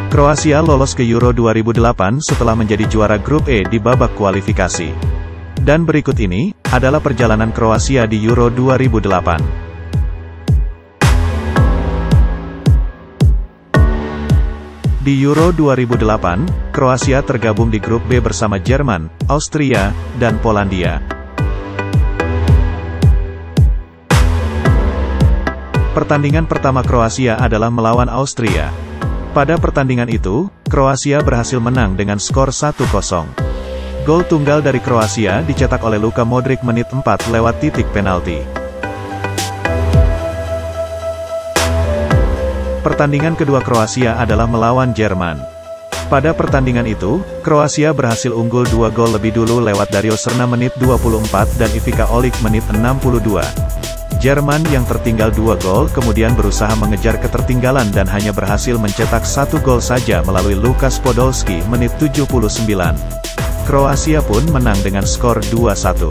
Kroasia lolos ke Euro 2008 setelah menjadi juara grup E di babak kualifikasi. Dan berikut ini adalah perjalanan Kroasia di Euro 2008. Di Euro 2008, Kroasia tergabung di grup B bersama Jerman, Austria, dan Polandia. Pertandingan pertama Kroasia adalah melawan Austria. Pada pertandingan itu, Kroasia berhasil menang dengan skor 1-0. Gol tunggal dari Kroasia dicetak oleh Luka Modric menit 4 lewat titik penalti. Pertandingan kedua Kroasia adalah melawan Jerman. Pada pertandingan itu, Kroasia berhasil unggul 2 gol lebih dulu lewat Dario Srna menit 24 dan Ivica Olic menit 62. Jerman yang tertinggal 2 gol kemudian berusaha mengejar ketertinggalan dan hanya berhasil mencetak 1 gol saja melalui Lukas Podolski menit 79. Kroasia pun menang dengan skor 2-1.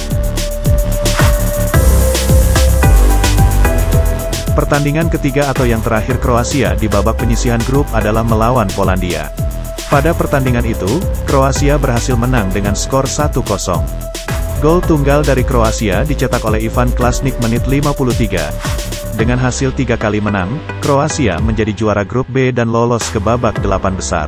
Pertandingan ketiga atau yang terakhir Kroasia di babak penyisihan grup adalah melawan Polandia. Pada pertandingan itu, Kroasia berhasil menang dengan skor 1-0. Gol tunggal dari Kroasia dicetak oleh Ivan Klasnic menit 53. Dengan hasil 3 kali menang, Kroasia menjadi juara grup B dan lolos ke babak 8 besar.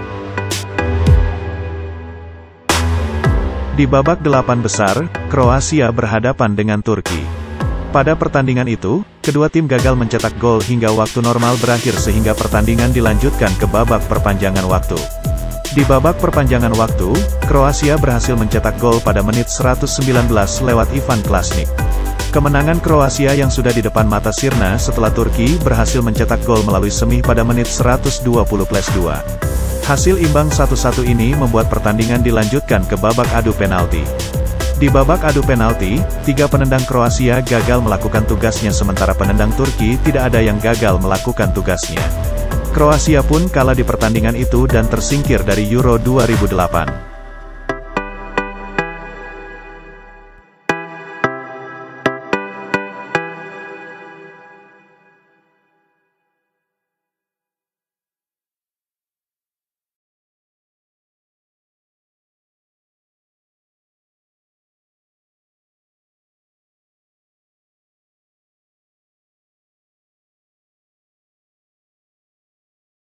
Di babak 8 besar, Kroasia berhadapan dengan Turki. Pada pertandingan itu, kedua tim gagal mencetak gol hingga waktu normal berakhir sehingga pertandingan dilanjutkan ke babak perpanjangan waktu. Di babak perpanjangan waktu, Kroasia berhasil mencetak gol pada menit 119 lewat Ivan Klasnic. Kemenangan Kroasia yang sudah di depan mata sirna setelah Turki berhasil mencetak gol melalui Semih pada menit 120+2. Hasil imbang 1-1 ini membuat pertandingan dilanjutkan ke babak adu penalti. Di babak adu penalti, 3 penendang Kroasia gagal melakukan tugasnya sementara penendang Turki tidak ada yang gagal melakukan tugasnya. Kroasia pun kalah di pertandingan itu dan tersingkir dari Euro 2008.